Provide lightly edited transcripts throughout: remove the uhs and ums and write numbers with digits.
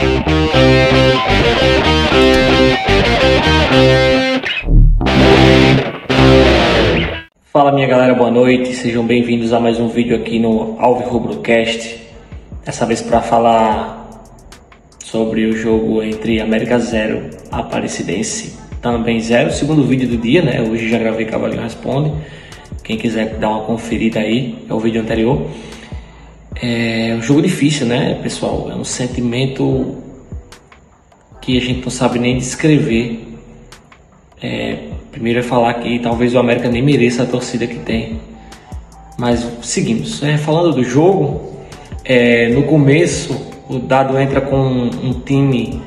Fala minha galera, boa noite, sejam bem-vindos a mais um vídeo aqui no AlviRubrocast. Dessa vez para falar sobre o jogo entre América 0 Aparecidense também 0, segundo vídeo do dia, né? Hoje já gravei Cavalinho Responde, quem quiser dar uma conferida aí, é o vídeo anterior. É um jogo difícil, né, pessoal? É um sentimento que a gente não sabe nem descrever. Primeiro é falar que talvez o América nem mereça a torcida que tem, mas seguimos. Falando do jogo, no começo o Dado entra com um time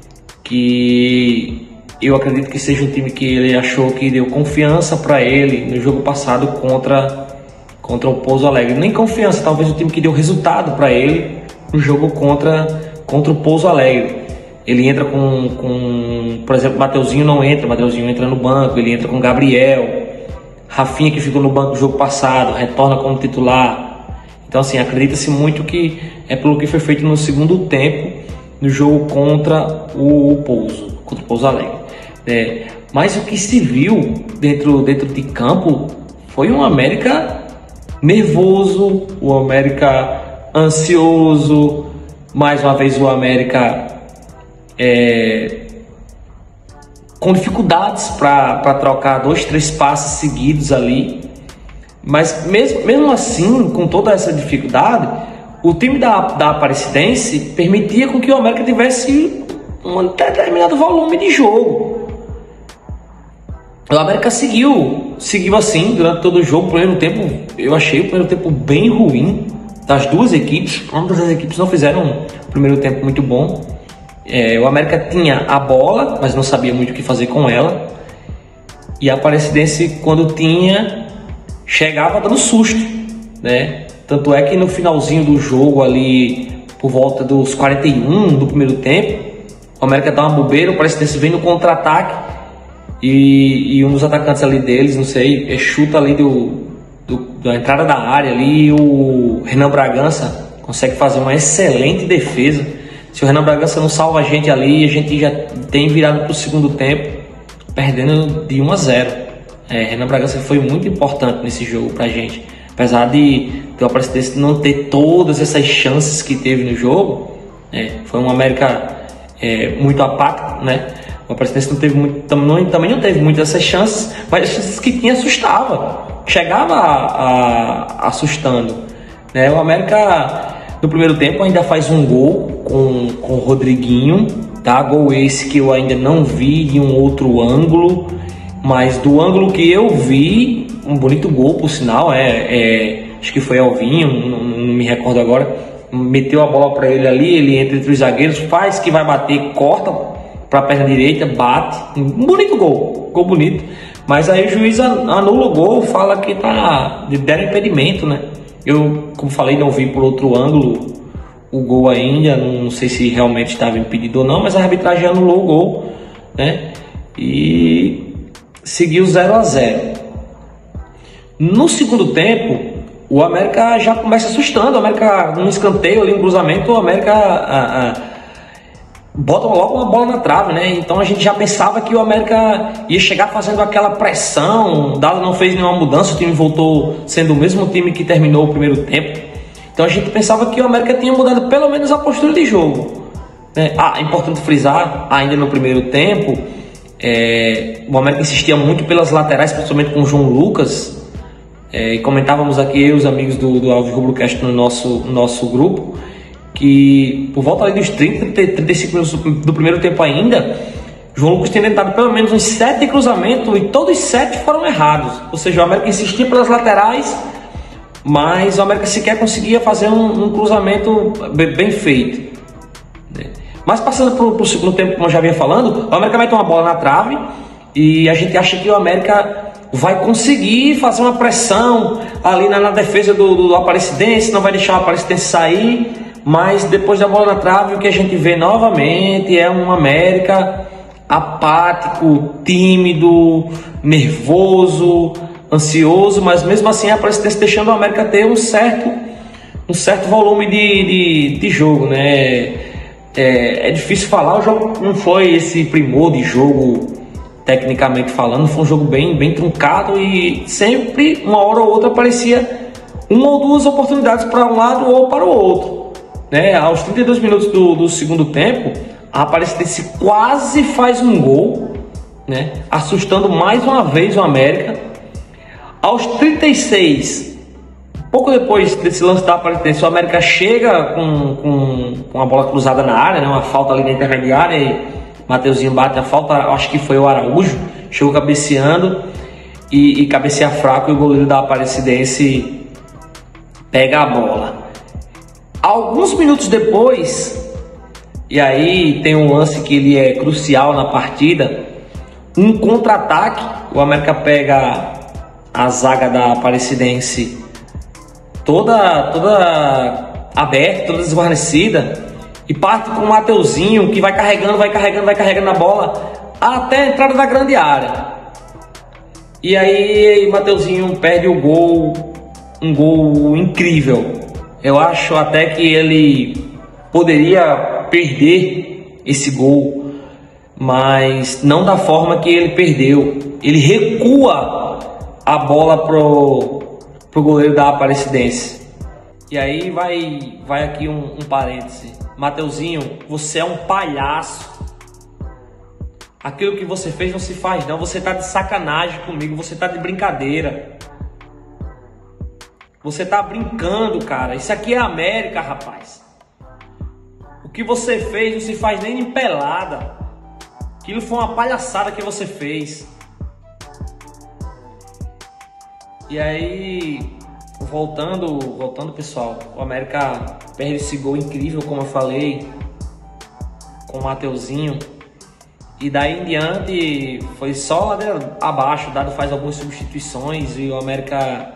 que eu acredito que seja um time que ele achou que deu confiança para ele no jogo passado contra o Pouso Alegre. Nem confiança, talvez o time que deu resultado para ele no jogo contra o Pouso Alegre. Ele entra por exemplo, Mateuzinho não entra, Mateuzinho entra no banco, ele entra com Gabriel, Rafinha, que ficou no banco no jogo passado, retorna como titular. Então assim, acredita-se muito que é pelo que foi feito no segundo tempo no jogo contra o Pouso Alegre. Mas o que se viu dentro de campo foi um América nervoso, o América ansioso, mais uma vez o América com dificuldades para trocar 2, 3 passes seguidos ali, mas mesmo assim, com toda essa dificuldade, o time da Aparecidense permitia com que o América tivesse um determinado volume de jogo. O América seguiu assim durante todo o jogo. O primeiro tempo, eu achei o primeiro tempo bem ruim das duas equipes. Ambas as equipes não fizeram um primeiro tempo muito bom. O América tinha a bola, mas não sabia muito o que fazer com ela. E a Aparecidense, quando tinha, chegava dando susto, né? Tanto é que no finalzinho do jogo ali, por volta dos 41 do primeiro tempo, o América dá uma bobeira, o Aparecidense vem no contra-ataque e um dos atacantes ali deles, não sei, chuta ali da entrada da área ali, o Renan Bragança consegue fazer uma excelente defesa. Se o Renan Bragança não salva a gente ali, a gente já tem virado para o segundo tempo, perdendo de 1-0. Renan Bragança foi muito importante nesse jogo para a gente. Apesar de o Aparecidense não ter todas essas chances que teve no jogo, foi um América muito apático, né? O Aparecidense não teve muito, também não teve muitas dessas chances, mas as chances que tinha assustava, chegava assustando, né? O América no primeiro tempo ainda faz um gol com o Rodriguinho, tá? Gol esse que eu ainda não vi de um outro ângulo, mas do ângulo que eu vi, um bonito gol por sinal, acho que foi Alvinho, não me recordo agora, meteu a bola para ele ali, ele entra entre os zagueiros, faz que vai bater, corta para a perna direita, bate, um bonito gol bonito, mas aí o juiz anula o gol, fala que deram impedimento, né? Eu, como falei, não vi por outro ângulo o gol ainda, não sei se realmente estava impedido ou não, mas a arbitragem anulou o gol, né? E seguiu 0-0. No segundo tempo, o América já começa assustando. O América, num escanteio ali, um cruzamento, o América bota logo uma bola na trave, né? Então a gente já pensava que o América ia chegar fazendo aquela pressão. O Dado não fez nenhuma mudança, o time voltou sendo o mesmo time que terminou o primeiro tempo. Então a gente pensava que o América tinha mudado pelo menos a postura de jogo, né? É importante frisar, ainda no primeiro tempo, o América insistia muito pelas laterais, principalmente com o João Lucas. E comentávamos aqui, eu e os amigos do AlviRubrocast no nosso grupo, que por volta ali dos 35 minutos do primeiro tempo ainda, João Lucas tinha tentado pelo menos uns 7 cruzamentos e todos 7 foram errados. Ou seja, o América insistia pelas laterais, mas o América sequer conseguia fazer um cruzamento bem feito, né? Mas passando para o segundo tempo, como eu já vinha falando, o América mete uma bola na trave e a gente acha que o América vai conseguir fazer uma pressão ali na defesa do Aparecidense, não vai deixar o Aparecidense sair. Mas depois da bola na trave, o que a gente vê novamente é um América apático, tímido, nervoso, ansioso, mas mesmo assim a Aparecidense deixando o América ter um certo volume de jogo, né? É difícil falar, o jogo não foi esse primor de jogo, tecnicamente falando, foi um jogo bem truncado e sempre, uma hora ou outra, aparecia uma ou duas oportunidades para um lado ou para o outro. Né? Aos 32 minutos do segundo tempo, a Aparecidense quase faz um gol, né? Assustando mais uma vez o América. Aos 36, pouco depois desse lance da Aparecidense, o América chega com a bola cruzada na área, né? Uma falta ali na intermediária e Mateuzinho bate a falta, acho que foi o Araújo, chegou cabeceando e cabeceia fraco e o goleiro da Aparecidense pega a bola. Alguns minutos depois, e aí tem um lance que ele é crucial na partida, um contra-ataque, o América pega a zaga da Aparecidense toda aberta, toda desguarnecida, e parte com o Mateuzinho, que vai carregando a bola até a entrada da grande área. E aí o Mateuzinho perde o gol, um gol incrível. Eu acho até que ele poderia perder esse gol, mas não da forma que ele perdeu. Ele recua a bola pro goleiro da Aparecidense. E aí vai aqui um parêntese. Mateuzinho, você é um palhaço. Aquilo que você fez não se faz não. Você tá de sacanagem comigo, você tá de brincadeira. Você tá brincando, cara. Isso aqui é América, rapaz. O que você fez não se faz nem em pelada. Aquilo foi uma palhaçada que você fez. E aí, voltando pessoal, o América perde esse gol incrível, como eu falei, com o Mateuzinho. E daí em diante foi só ladeira abaixo. O Dado faz algumas substituições e o América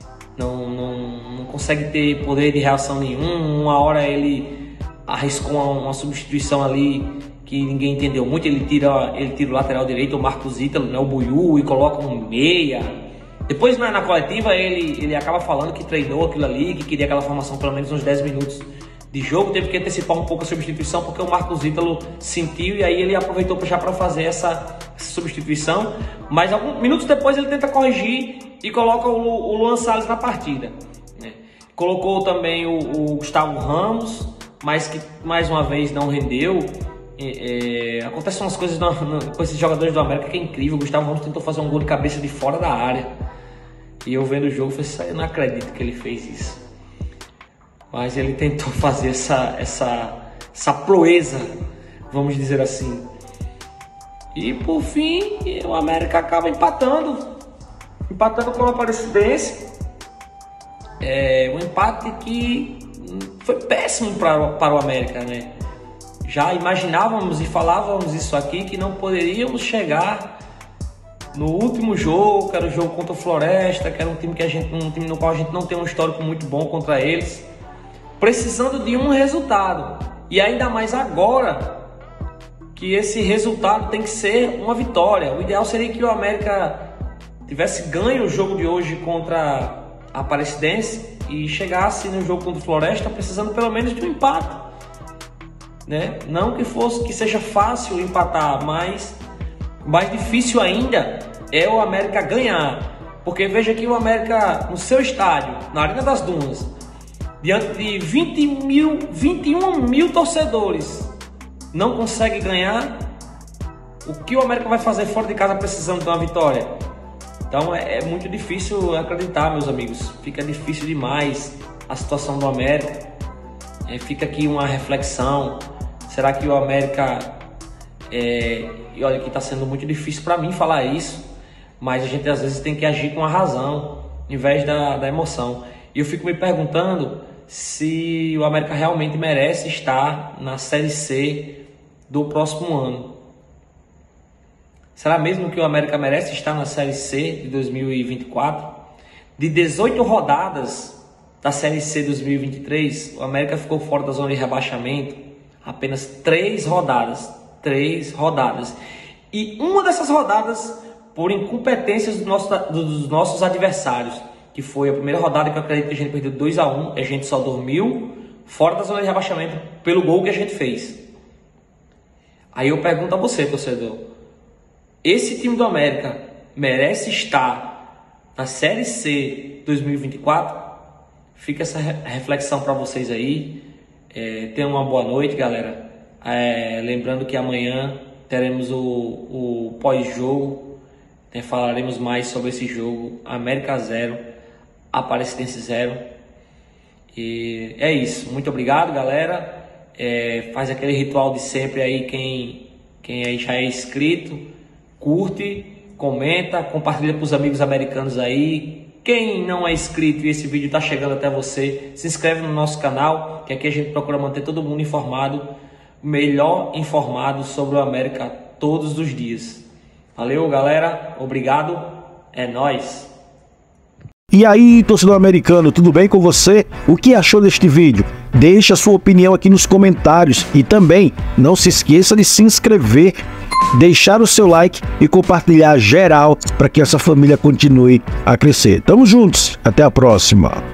não consegue ter poder de reação nenhum. Uma hora ele arriscou uma substituição ali que ninguém entendeu muito. Ele tira o lateral direito, o Marcos Ítalo, né, o Buiú, e coloca um meia. Depois na coletiva ele acaba falando que treinou aquilo ali, que queria aquela formação pelo menos uns 10 minutos de jogo. Teve que antecipar um pouco a substituição porque o Marcos Ítalo sentiu e aí ele aproveitou já para fazer essa substituição. Mas alguns minutos depois ele tenta corrigir e coloca o Luan Salles na partida, né? Colocou também o Gustavo Ramos, mas que mais uma vez não rendeu. Acontecem umas coisas com esses jogadores do América que é incrível. O Gustavo Ramos tentou fazer um gol de cabeça de fora da área e eu vendo o jogo falei, eu não acredito que ele fez isso, mas ele tentou fazer essa proeza, vamos dizer assim. E por fim o América acaba empatando com a Aparecidense. Um empate que foi péssimo para o América, né? Já imaginávamos e falávamos isso aqui, que não poderíamos chegar no último jogo, que era o jogo contra o Floresta, que era um time no qual a gente não tem um histórico muito bom contra eles, precisando de um resultado. E ainda mais agora, que esse resultado tem que ser uma vitória. O ideal seria que o América tivesse ganho o jogo de hoje contra a Aparecidense e chegasse no jogo contra o Floresta precisando pelo menos de um empate, né? Não que seja fácil empatar, mas mais difícil ainda é o América ganhar, porque veja que o América no seu estádio, na Arena das Dunas, diante de 21 mil torcedores, não consegue ganhar. O que o América vai fazer fora de casa precisando de uma vitória? Então é muito difícil acreditar, meus amigos. Fica difícil demais a situação do América. Fica aqui uma reflexão. Será que o América... E olha que está sendo muito difícil para mim falar isso, mas a gente às vezes tem que agir com a razão, em vez da emoção. E eu fico me perguntando se o América realmente merece estar na Série C do próximo ano. Será mesmo que o América merece estar na Série C de 2024? De 18 rodadas da Série C 2023, o América ficou fora da zona de rebaixamento apenas 3 rodadas. 3 rodadas. E uma dessas rodadas por incompetências dos nossos adversários, que foi a primeira rodada, que eu acredito que a gente perdeu 2-1, a gente só dormiu fora da zona de rebaixamento pelo gol que a gente fez. Aí eu pergunto a você, torcedor, esse time do América merece estar na Série C 2024? Fica essa reflexão para vocês aí. Tenham uma boa noite, galera. Lembrando que amanhã teremos o pós-jogo, falaremos mais sobre esse jogo. América 0, Aparecidense 0. E é isso. Muito obrigado, galera. Faz aquele ritual de sempre aí. Quem aí já é inscrito, curte, comenta, compartilha para os amigos americanos aí. Quem não é inscrito e esse vídeo está chegando até você, se inscreve no nosso canal, que aqui a gente procura manter todo mundo informado, melhor informado sobre o América todos os dias. Valeu, galera. Obrigado. É nóis. E aí, torcedor americano, tudo bem com você? O que achou deste vídeo? Deixe a sua opinião aqui nos comentários e também não se esqueça de se inscrever, deixar o seu like e compartilhar geral para que essa família continue a crescer. Tamo juntos, até a próxima.